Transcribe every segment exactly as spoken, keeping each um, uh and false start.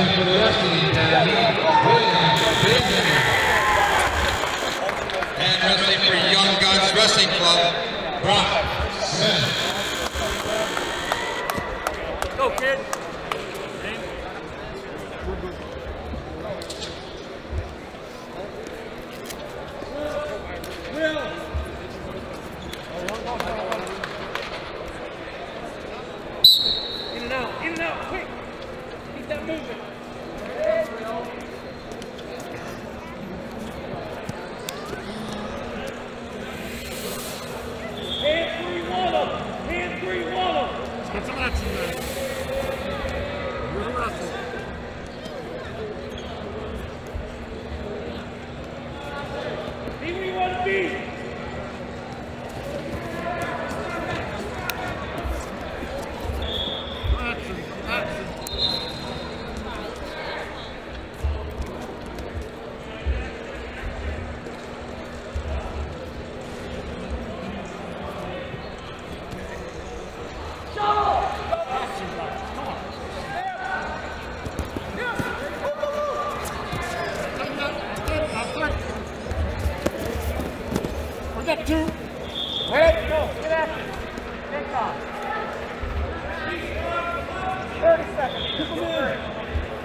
wrestling for the Wrestling Academy, William Baysingar. And wrestling for Young Guns Wrestling Club, Brock Smith. Go, kid. Will. In and out, in and out, quick. Keep that movement. Hand three, one of them. Hand three, one of them. Let's get some action there. You're the wrestler. Be where you want to be. Action, action. Get two. Ready? Go. Get after it. Take off. thirty seconds. Keep them in.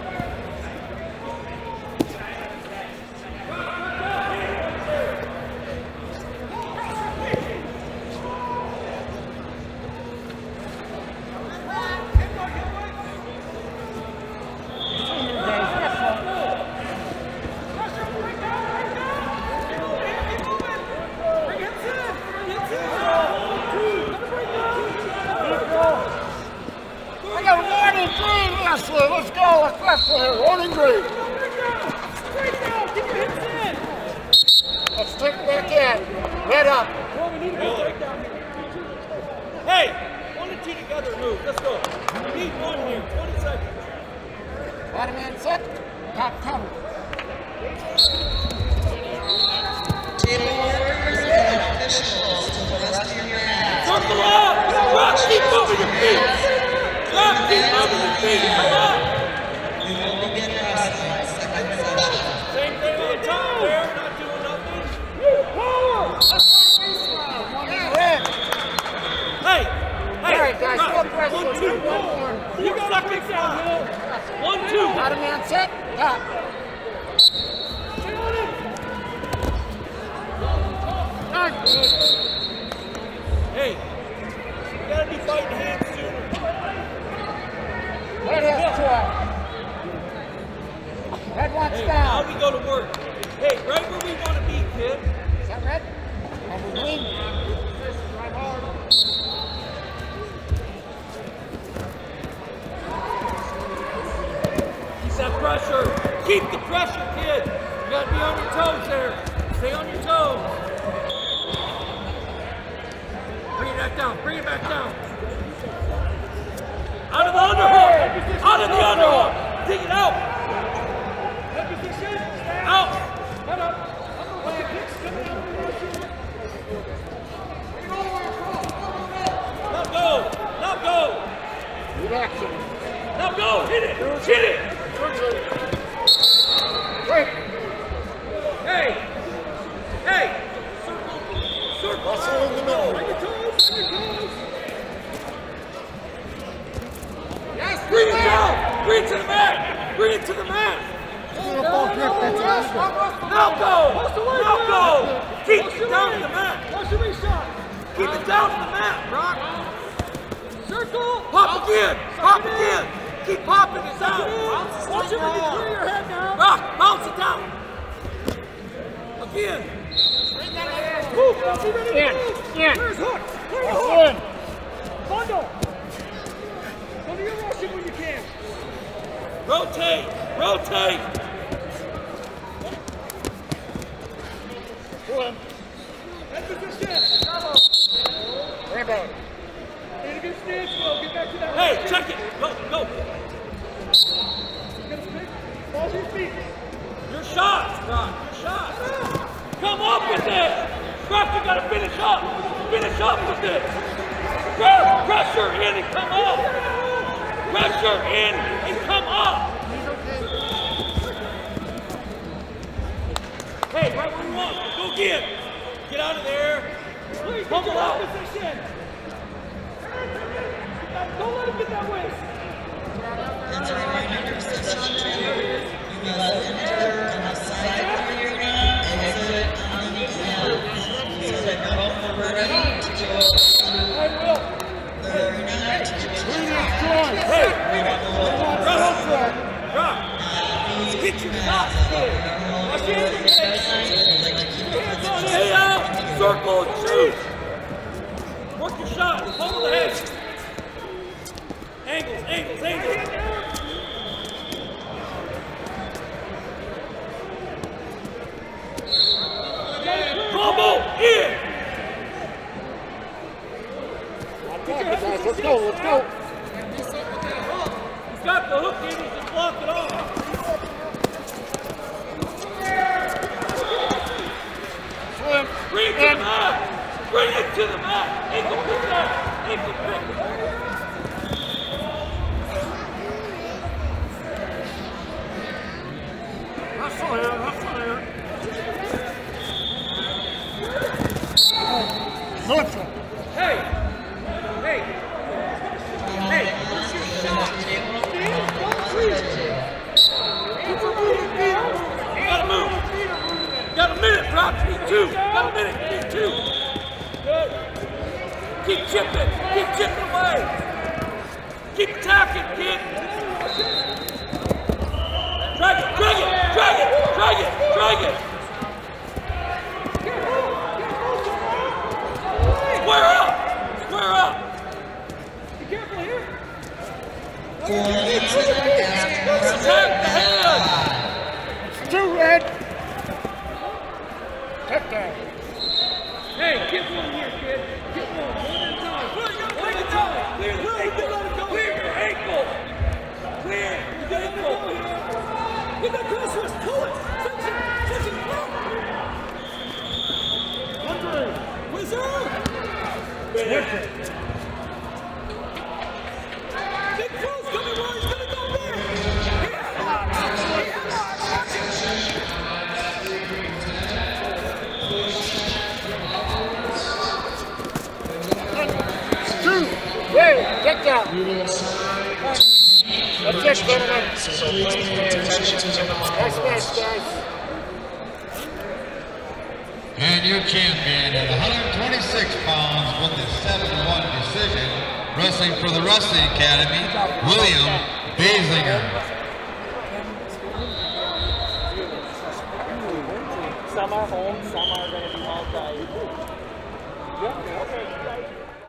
Let's go, let's wrestle here, one and green. Let's take it back in. Head up. Hey, one and two together, move. Let's go. We need one here, twenty seconds. Bottom man set, top cover. Table workers and officials to the rest of your hands. Circle up! Rock, keep moving your feet! Rock, keep moving your feet! Come on! You will begin wrestling second session. Same thing on top there, not doing nothing. Hey! Hey! All right, guys, Rock, look, wrestle. one, two, one. Four seconds left. One, two. Bottom man set, top. Hey, you gotta be fighting hands sooner. Head is twelve. Head wants Hey, down. now we go to work. Hey, right where we want to be, kid. Is that red? Double green. Drive hard. Keep that pressure. Keep the pressure, kid. You gotta be on your toes there. Stay on your toes. Bring it back down. Bring it back down. Out of the underhook. Out of the underhook. Dig it out. Out. Head up. Now go. Now go. Good action. Now go. Hit it. Hit it. Quick. Hey. Hey. Circle. Circle. Hustle in the middle. Bring your toes. Bring your toes. Yes, Bring it down. Bring it to the mat. Bring it to the mat. Beautiful grip. That's awesome. Now go. Now go. Keep it down to the mat. What's the reshot? Keep it down to the mat, Brock. Circle. Pop again. Pop again. Keep popping it down. Watch it when you clear your head now. Brock, bounce it down. Again. Move. Be ready to In. move. In. Where's hook? Where's the hook? Bundle. Go to your Russian when you can. Rotate. Rotate. Pull him. Head position. Rebound. Get a good stance, Will. Get back to that. Hey, check it. Go, go. Get a pick. Fall to your feet. Your shots, Brock. Your shots. Come up with it. Brock, you gotta finish up. Finish up with it. Pressure in and come up. Pressure in and come up. Hey, right where you want. Go get. Get out of there. Pummel out. Don't let him get that way. As a reminder for session two, you must enter on the side of the arena, exit on the ends, so that both are ready to go to the arena to interact. Hey, drop, drop. Get your shots good. Watch your hands. Stay out, circle, and shoot. Work your shot, pummel the head. Angles, angles, angles. Combo in. Let's go, let's go. He's got the hook in, he can block it off. Swim. Bring it to the mat. Bring it to the mat. Ankle pick that. Ankle pick. Hustle here, hustle here. Neutral. Hey! Hey! Hey! What's your shot? You gotta move! Got a minute, drop me two! Got a minute, me two! Good! Keep chipping! Keep chipping away! Keep attacking, kid! Drag it! Drag it! Drag it! Drag it! Drag it! Square up! Square up! Be careful here! Attack the head! Two red. Tap down. Hey, get one here, kid. Get one. One at a time. One at a time. Clear the ankle. Clear your ankle. Clear your ankle. Get that cross wrist. Pull it. Touch it. Touch it. One three. Wizard. Finish. Big Crow's coming where he's going to go there. Two. Hey, get down. That's it, gentlemen. Next match, guys. And your champion at one hundred twenty-six pounds with the seven one decision, wrestling for the Wrestling Academy, William Baysingar. Some are home, some are going to be multi. Yep.